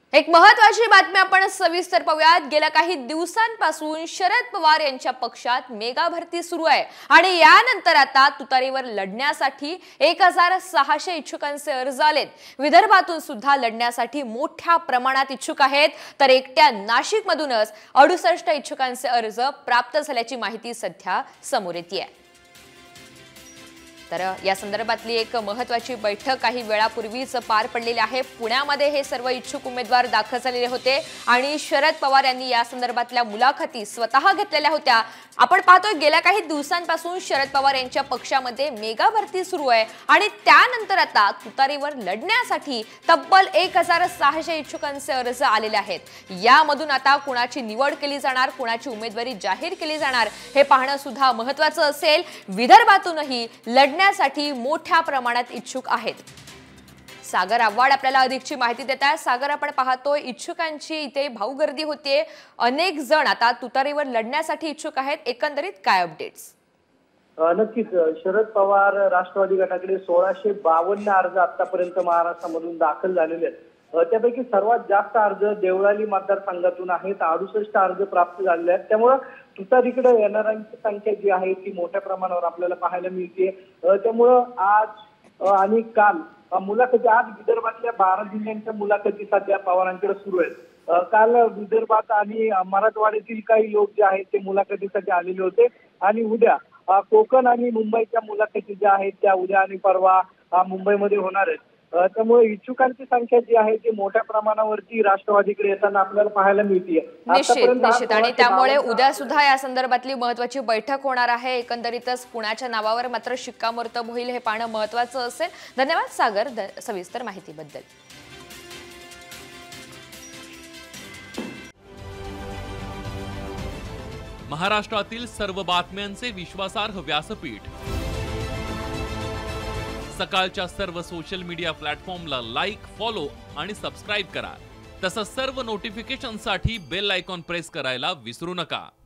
एक महत्त्वाची बातमी आपण सविस्तर पाहूयात। गेल्या काही दिवसांपासून शरद पवार यांच्या पक्षात मेगा भरती सुरू आहे आणि यानंतर आता तुतारीवर लढण्यासाठी 1600 इच्छुकांचे अर्ज आलेत। विदर्भातून सुद्धा लढण्यासाठी मोठ्या प्रमाणात इच्छुक आहेत, तर एकट्या नाशिकमधूनच 68 इच्छुकांचे अर्ज प्राप्त झाल्याची माहिती सध्या समोर येते आहे। तर या संदर्भातली एक महत्त्वाची बैठक काही वेळापूर्वीच पार पडलेली आहे। पुण्यामध्ये हे सर्व इच्छुक उमेदवार दाखल झालेले होते आणि शरद पवार यांनी या संदर्भातल्या मुलाखती स्वतः घेतलेल्या होत्या। आपण पाहतोय गेल्या काही दिवसांपासून शरद पवार यांच्या पक्षामध्ये मेगा भरती सुरू आहे आणि त्यानंतर आता तुतारीवर लढण्यासाठी तब्बल 1600 इच्छुकांचे अर्ज आलेले आहेत। यामधून आता कुणाची निवड केली जाणार, कुणाची उमेदवारी जाहीर केली जाणार हे पाहणं सुद्धा महत्त्वाचं असेल। विदर्भातूनही लढण्यासाठी मोठ्या प्रमाणात इच्छुक आहेत। सागर आव्हाड आपल्याला अधिकची माहिती देत आहे। सागर, आपण पाहतोय इच्छुकांची इथे भाऊ गर्दी होते, अनेक जण आता तुतारीवर लढण्यासाठी इच्छुक आहेत। एकंदरीत काय अपडेट्स? नक्कीच शरद पवार राष्ट्रवादी गटाकडे 1652 अर्ज आतापर्यंत महाराष्ट्रामधून दाखल झालेले आहेत। त्यापैकी सर्वात जास्त अर्ज देवळाली मतदारसंघातून आहेत, 68 अर्ज प्राप्त झालेले आहेत। त्यामुळे तुतारीकडे येणाऱ्यांची संख्या जी आहे ती मोठ्या प्रमाणावर आपल्याला पाहायला मिळते। त्यामुळे आज आणि काल मुलाखती, आज विदर्भातल्या 12 जिल्ह्यांच्या मुलाखती सध्या पवारांकडे सुरू आहेत। काल विदर्भात आणि मराठवाड्यातील काही लोक जे आहेत ते मुलाखतीसाठी आलेले होते आणि उद्या कोकण आणि मुंबईच्या मुलाखती ज्या आहेत त्या उद्या आणि परवा मुंबईमध्ये होणार आहेत। त्यामुळे इच्छुकांची संख्या जी आहे ती मोठ्या प्रमाणावरती राष्ट्रवादीकडे येताना आपल्याला पाहायला मिळते। निश्चित आणि त्यामुळे उद्या सुद्धा या संदर्भातली महत्त्वाची बैठक होणार आहे। एकंदरीतच पुण्याच्या नावावर मात्र शिक्कामोर्तब होईल हे पाहणं महत्त्वाचं असेल। धन्यवाद सागर सविस्तर माहितीबद्दल। महाराष्ट्रातील सर्व बातम्यांचे विश्वासार्ह व्यासपीठ, सकाळच्या सर्व सोशल मीडिया प्लॅटफॉर्मला लाईक, फॉलो आणि सबस्क्राईब करा। तसंच सर्व नोटिफिकेशनसाठी बेल आयकॉन प्रेस करायला विसरू नका।